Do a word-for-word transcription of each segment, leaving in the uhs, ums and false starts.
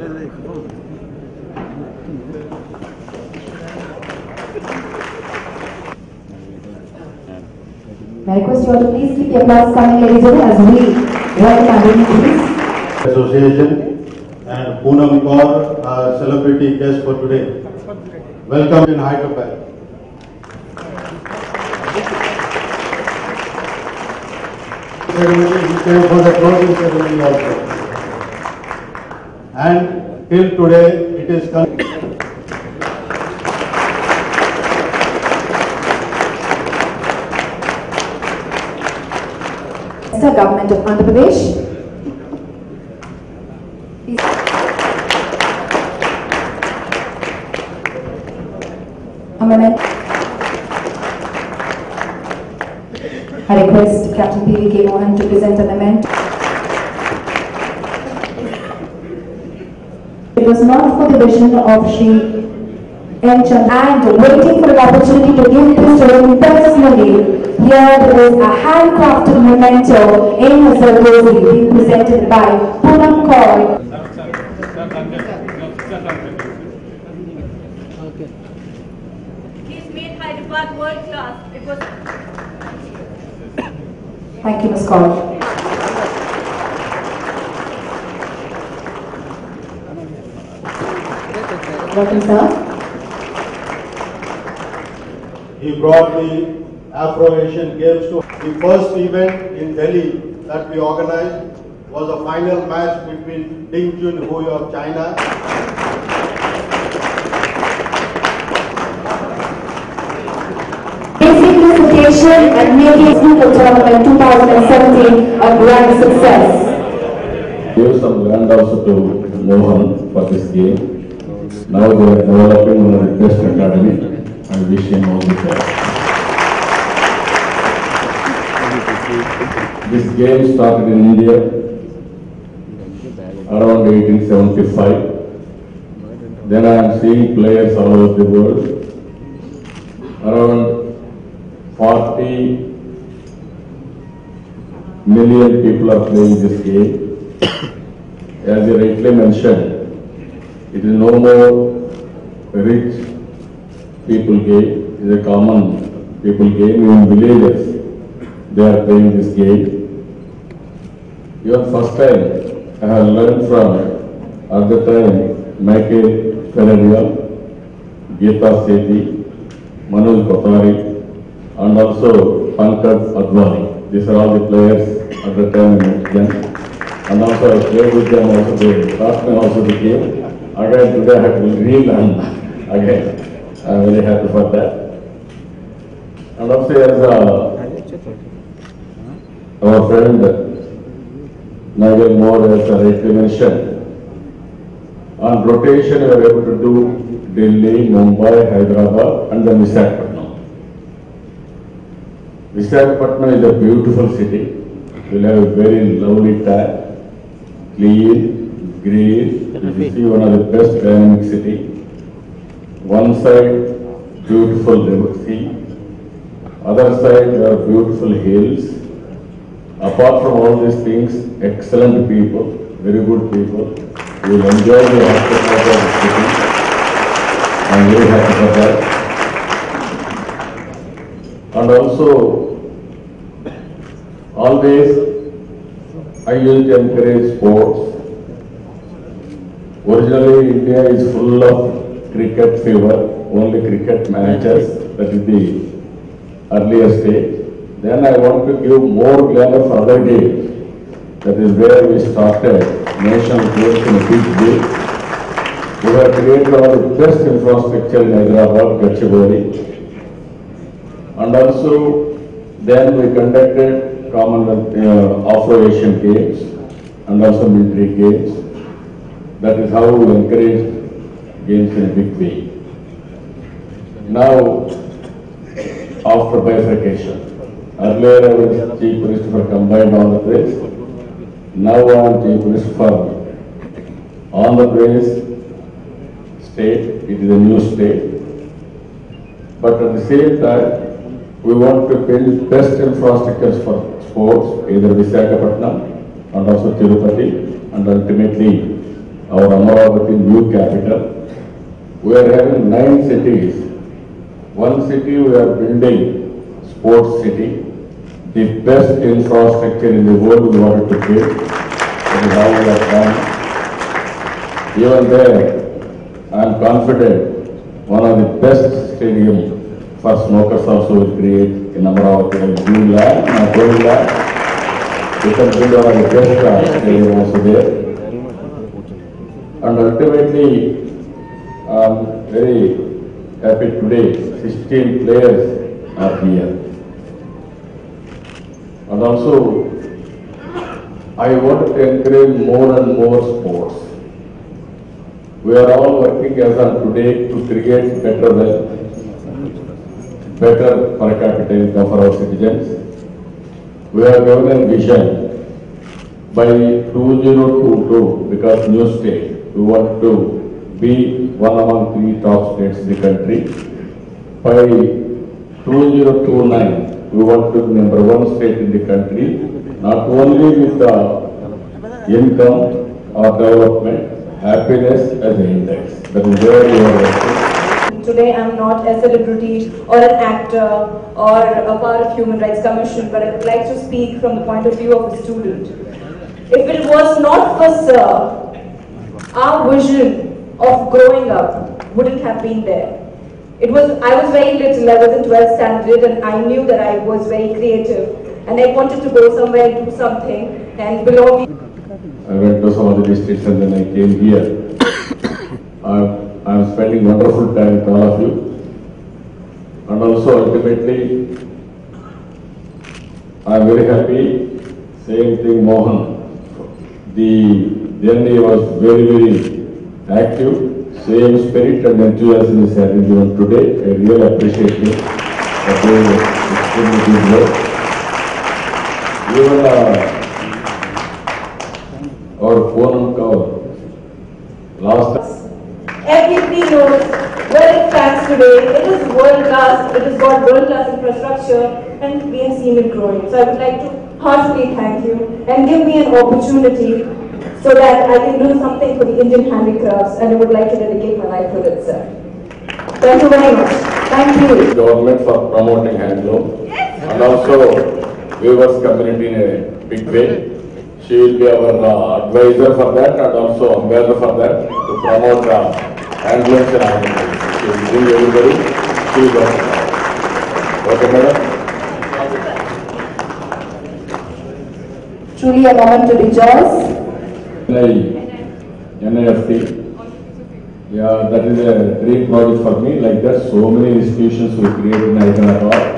May I request you all to please keep your applause coming, ladies and gentlemen, as we welcome our dignitaries. Association and Poonam Kaur, our celebrity guest for today. Welcome in Hyderabad. Ceremony, we came for the closing ceremony also. And till today, it is continued. Government of Andhra Pradesh. Amendment. I request Captain P V K Mohan to present an amendment. It was not for the vision of Shri M. Chandrababu and waiting for the opportunity to give this to him personally. Here is a handcrafted memento in his rosary being presented by Poonam Kaur. He's made Hyderabad world class. It was. Thank you, Miz Kaur. Welcome, sir. He brought the Afro-Asian Games to the first event in Delhi that we organized was a final match between Ding Junhui of China Facing this occasion and making Snooker tournament twenty seventeen a grand success. Give some land also to Mohan for this game. Now they are developing one of the best academy. I wish him all the best. This game started in India around eighteen seventy-five. Then I am seeing players all over the world. Around forty million people are playing this game. As you rightly mentioned, it is no more rich people game, it is a common people game. In villages, they are playing this game. Your first time, I have learned from, at the time, Michael Ferreira, Geeta Sethi, Manoj Kothari, and also Pankaj Advani. These are all the players at the time I met them. And also I played with them also, they taught me also the game. Again today I have to relearn again. I am very happy for that. And also as a, our friend Nigel Moore has rightly mentioned, on rotation we are able to do Delhi, Mumbai, Hyderabad and then Visakhapatnam. Visakhapatnam is a beautiful city. We will have a very lovely tag, clean, green. You see one of the best dynamic city. One side beautiful river sea, other side there are beautiful hills. Apart from all these things, excellent people, very good people. You will enjoy the hospitality of the city. I am very happy for that. And also, always I used to encourage sports. Originally, India is full of cricket fever, only cricket matches, that is the earlier stage. Then I want to give more glamour for other games. That is where we started national games in a big way. We have created all the best infrastructure in Hyderabad, Gachibowli. And also, then we conducted Commonwealth uh, Afro-Asian Games and also military games. That is how we encouraged games in a big way. Now, after bifurcation, earlier I was Chief Minister for Combined Andhra Pradesh. Now I am Chief Minister for Andhra Pradesh state. It is a new state. But at the same time, we want to build best infrastructures for sports, either Visakhapatnam and also Tirupati, and ultimately our Amaravati new capital. We are having nine cities. One city we are building, sports city, the best infrastructure in the world we wanted to build. That is how we have done. Even there, I am confident one of the best stadiums for snookers also will create in Amaravati, June land, and Gold land. We can build one of the best uh, stadium also there. And ultimately, I am very happy today, sixteen players are here. And also, I want to encourage more and more sports. We are all working as on today to create better wealth, better per capita income for our citizens. We are given a vision by two thousand twenty-two, because new state, we want to be one among three top states in the country. By two thousand twenty-nine, we want to be number one state in the country, not only with the income or development, happiness as an index. That is where we are working. Today I'm not a celebrity or an actor or a part of Human Rights Commission, but I would like to speak from the point of view of a student. If it was not for Sir, our vision of growing up wouldn't have been there. It was, I was very little, I was in twelfth standard and I knew that I was very creative and I wanted to go somewhere and do something and belong. I went to some of the districts and then I came here. I'm, I'm spending wonderful time with all of you. And also ultimately, I'm very happy. Same thing, Mohan. The journey was very, very active. Same spirit and enthusiasm is having given today. I really appreciate it. For doing extremely good work. Even uh, our phone cover last. Everybody knows where it stands today. It is world class. It has got world class infrastructure, and we have seen it growing. So I would like to heartily thank you and give me an opportunity so that I can do something for the Indian handicrafts, and I would like to dedicate my life to it, sir. Thank you very much. Thank you. Government for promoting handloom, and also weavers community in a big way. She will be our uh, advisor for that and also ambassador for that to promote uh, handlooms and agriculture. She will bring everybody. She will go. Okay, madam. Truly a moment to rejoice. N I F T. Yeah, that is a dream project for me. Like that, so many institutions we create in Hyderabad.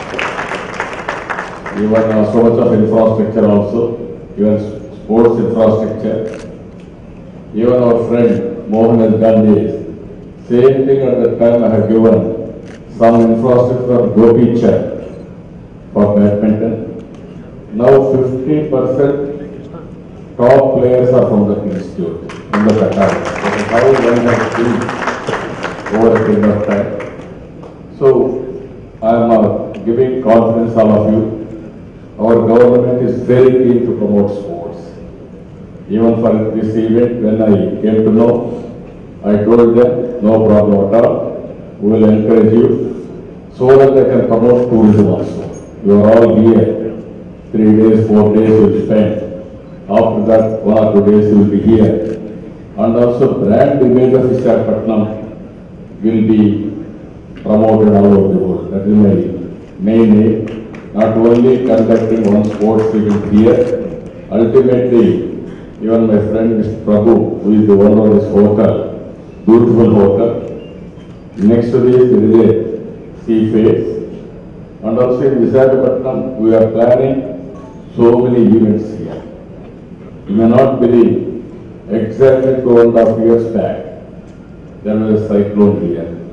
Even uh, so much of infrastructure also. Even sports infrastructure. Even our friend Mohan has done this. Same thing at that time I have given some infrastructure for Gopi Chak for badminton. Now fifty percent top players are from the institute, from the Qatar. That is how one has been over a period of time. So I am uh, giving confidence all of you. Our government is very keen to promote sports. Even for this event, when I came to know, I told them, no problem at all. We will encourage you so that they can promote tourism also. You are all here. Three days, four days you will spend. After that, one or two days you will be here. And also brand image of Visakhapatnam will be promoted all over the world. That is my main aim. Not only conducting one sports event here, ultimately, even my friend Mister Prabhu, who is the owner of this hotel, beautiful hotel, next to this there is a sea face, and also in Visakhapatnam, we are planning so many events here. You may not believe, exactly two and a half years back, there was a cyclone here.